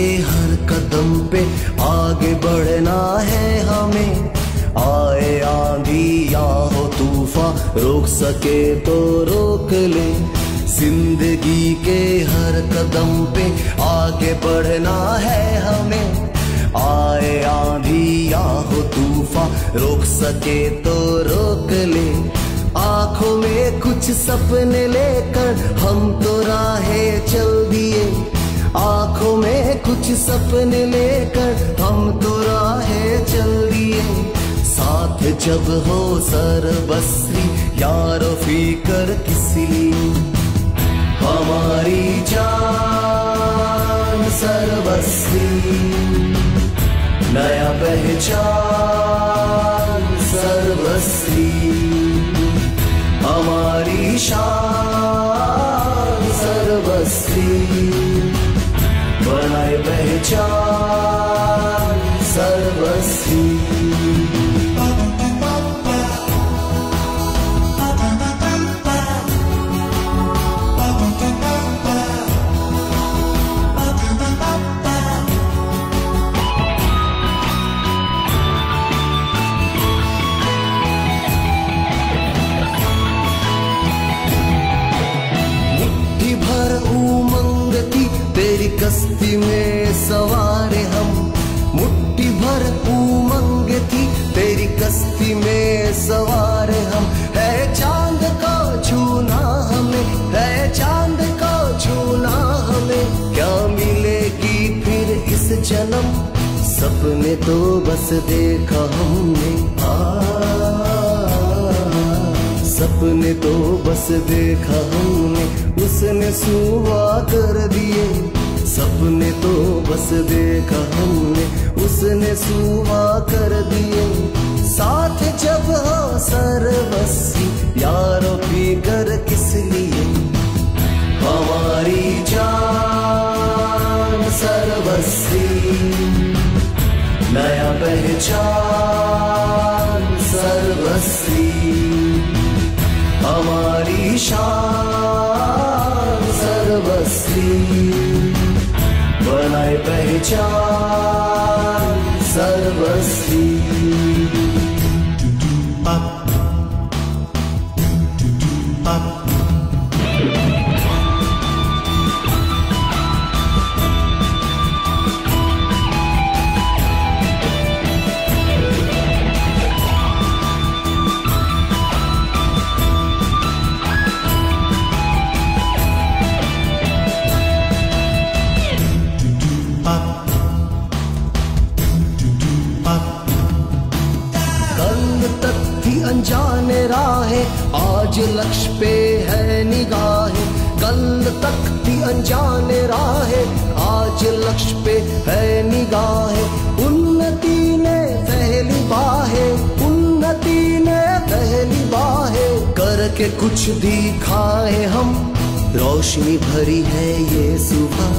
हर कदम पे आगे बढ़ना है हमें। आए आंधी या हो तूफान, रोक सके तो रोक ले। जिंदगी के हर कदम पे आगे बढ़ना है हमें। आए आंधी या हो तूफान, रोक सके तो रोक ले। आंखों में कुछ सपने लेकर हम तो राहें चल दिए। आंखों में कुछ सपने लेकर हम तो राहें चल दिए। साथ जब हो सरबस्ती, यारो फिकर किस लिए। हमारी जान सरबस्ती, नया पहचान सरबस्ती। हमारी शान सरबस्ती, बनाए पहचान सरबस्ती। कश्ती में सवार हम, मुट्ठी भर उमंग थी तेरी कश्ती में सवार हम। है चांद को छूना हमें, है चांद को छूना हमें। क्या मिलेगी फिर इस जन्म, सपने तो बस देखा हमने। सपने तो बस देखा हमने, उसने सुवा कर दिए। सपने तो बस देखा हमने, उसने सुवा कर दिए। साथ जब हो सरबस्ती, यारो फिकर किस लिए। हमारी जान सरबस्ती, नया पहचान सरबस्ती। हमारी शान सरबस्ती, बनाए पहचान सरबस्ती। अनजाने राहें, आज लक्ष्य पे है निगाहें। कल तक थी अनजाने राहें, आज लक्ष्य पे है निगाहें। उन्नति ने पहली बाहें, उन्नति ने पहली बाहें। करके कुछ दिखाए हम, रोशनी भरी है ये सुबह।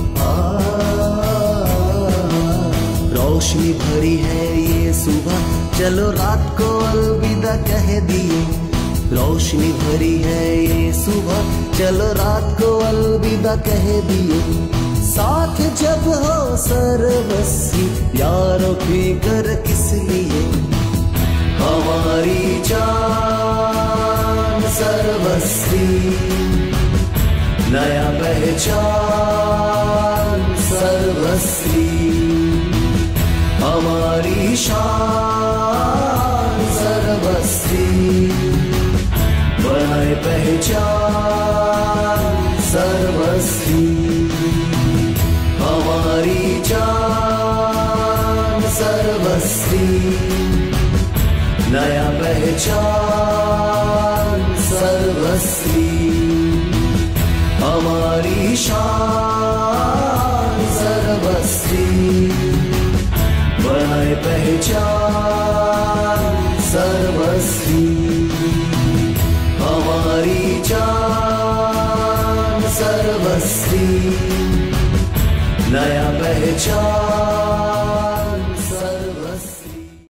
रोशनी भरी है ये सुबह, चलो रात को अलविदा कह दिए। रोशनी भरी है ये सुबह, चलो रात को अलविदा कह दिए। साथ जब हो सरबस्ती, यारो फिकर किस लिए। हमारी जान सरबस्ती, नया पहचान सरबस्ती। हमारी शान सरबस्ती, बनाए पहचान सरबस्ती। हमारी जान सरबस्ती, नया पहचान सरबस्ती। हमारी शान सरबस्ती, बनाए पहचान सरबस्ती। हमारी जान सरबस्ती, नया पहचान